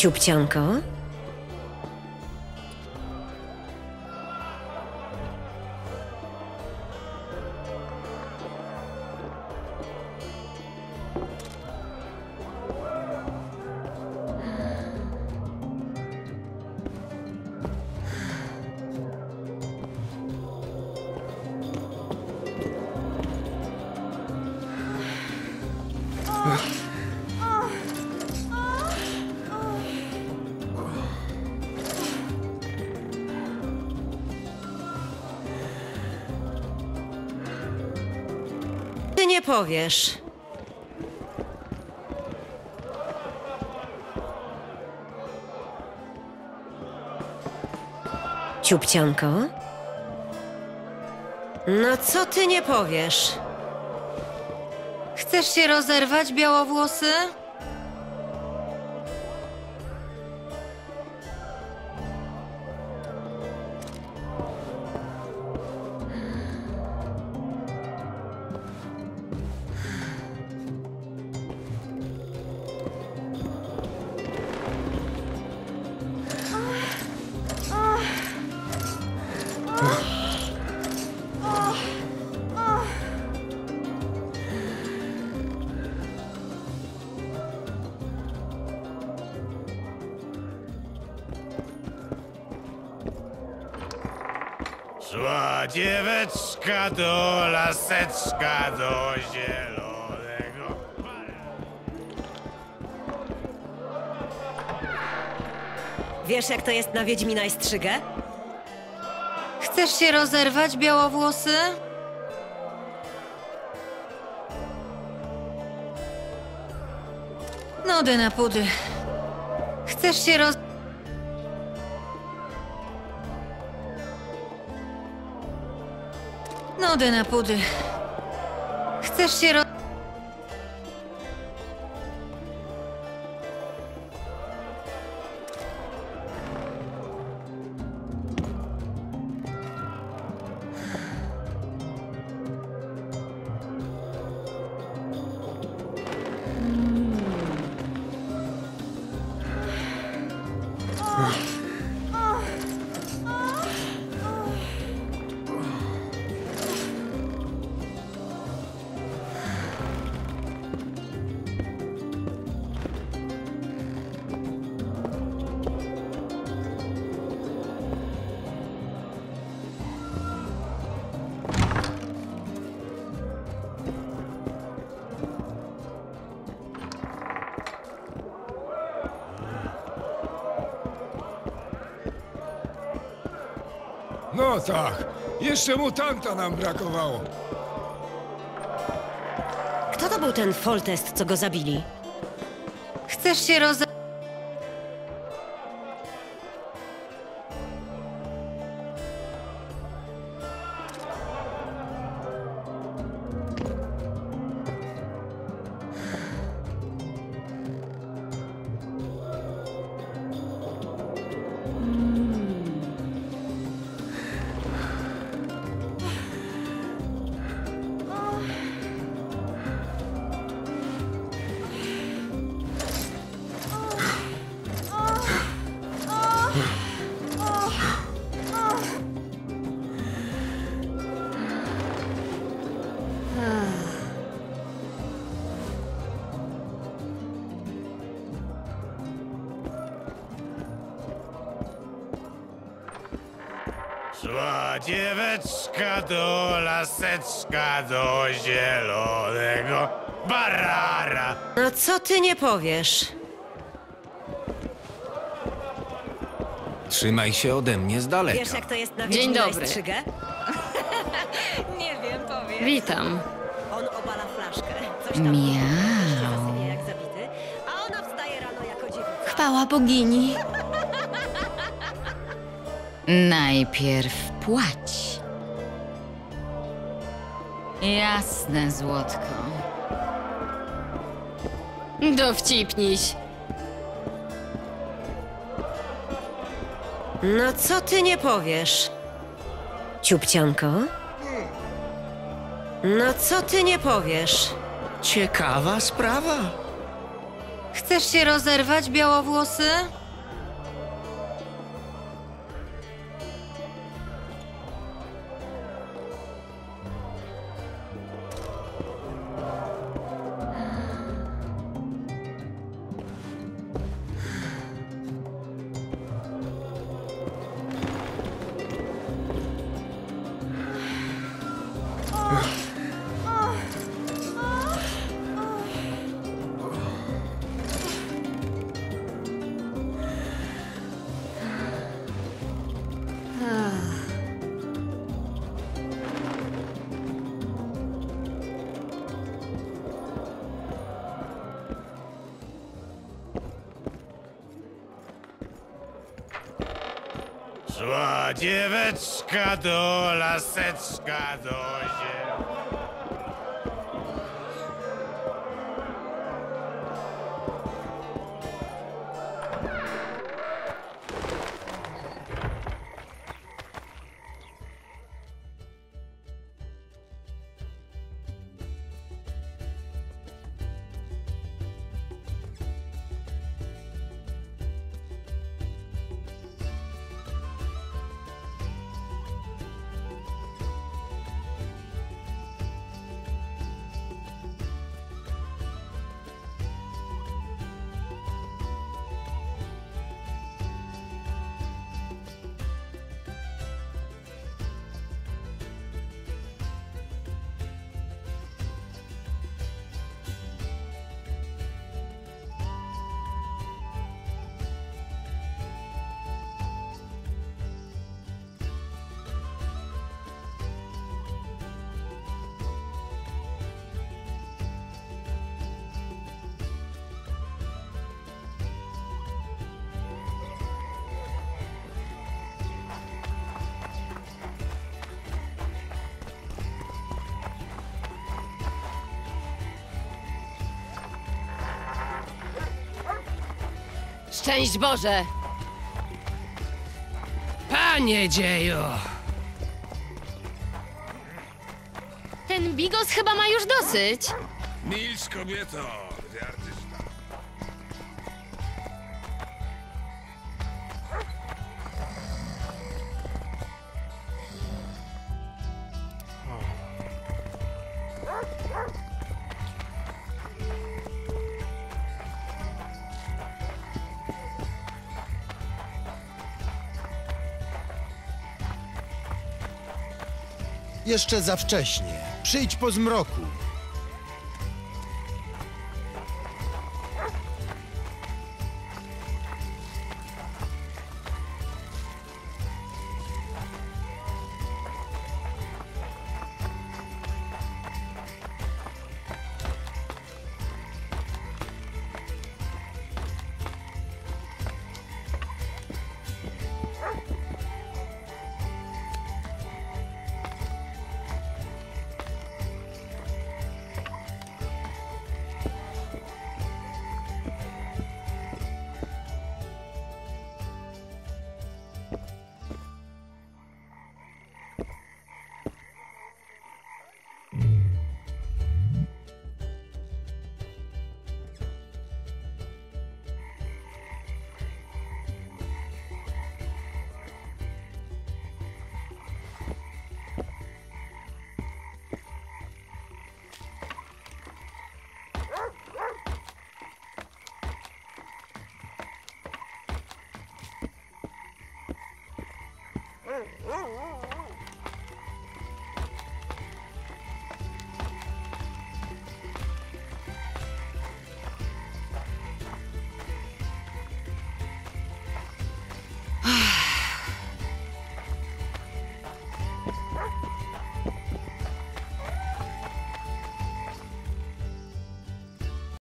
Ciupcianko? Ty nie powiesz. Ciupcianko? No co ty nie powiesz? Chcesz się rozerwać, białowłosy? Szła dzieweczka do laseczka, do zielonego. Wiesz, jak to jest na Wiedźmina i Strzygę? Chcesz się rozerwać, białowłosy? Nody na pudy. Chcesz się Nody na pudy. Chcesz się No tak, jeszcze mutanta nam brakowało. Kto to był ten Foltest, co go zabili? Chcesz się rozerwać? Szła dzieweczka do laseczka, do zielonego barara. No co ty nie powiesz? Trzymaj się ode mnie z daleka. Wiesz, jak to jest na Dzień Wiedźmina i dobry. Strzygę? Nie wiem, powiem. Witam. On obala flaszkę. Coś tam Miau. zasypie jak zabity, a ona wstaje rano jako dziewica. Chwała bogini. Najpierw płać. Jasne, złotko. Dowcipniś. No co ty nie powiesz? Ciupcianko? No co ty nie powiesz? Ciekawa sprawa. Chcesz się rozerwać, białowłosy? Szła dzieweczka do laseczka do zielone. Szczęść Boże! Panie dzieju! Ten bigos chyba ma już dosyć. Milcz, kobieto, ty artysta. Jeszcze za wcześnie. Przyjdź po zmroku.